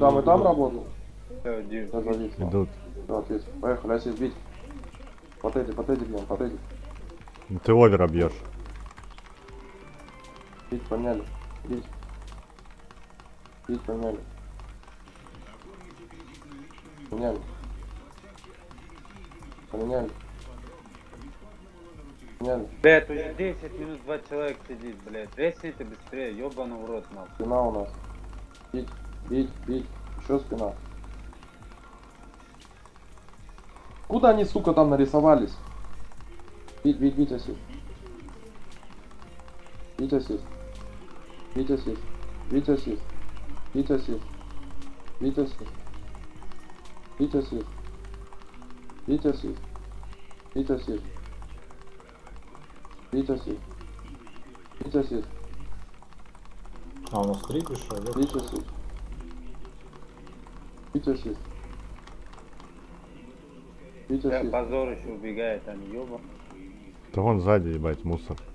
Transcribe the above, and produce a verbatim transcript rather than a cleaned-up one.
Там и там работал? Один. Я завис. Идут. Да, ответь. Поехали, ассист бить. Подойди, подойди к нему, подойди. Ты овера бьешь. Бить, поменяли. Бить. Бить, поменяли. Поменяли. Поменяли. Поменяли. Блять, уже десять минут два человека сидит, блять. Ресните быстрее, ёбаный в рот, нахуй. Спина у нас. Бить, бить, бить. Еще спина. Куда они, сука, там нарисовались? Бить, бить, бить, ассист. Бить, ассист. Бить, ассист. Бить, ассист. Бить, ассист. Бить, ассист. Бить, ассист. Бить, ассист. Бить, ассист. Бить, ассист. Бить, ассист. А, у нас три пришел, да? Бить, ассист. Бить, ассист. Бить, Бля, ассист. позор еще убегает, они ёба. Да вон сзади, ебать, мусор.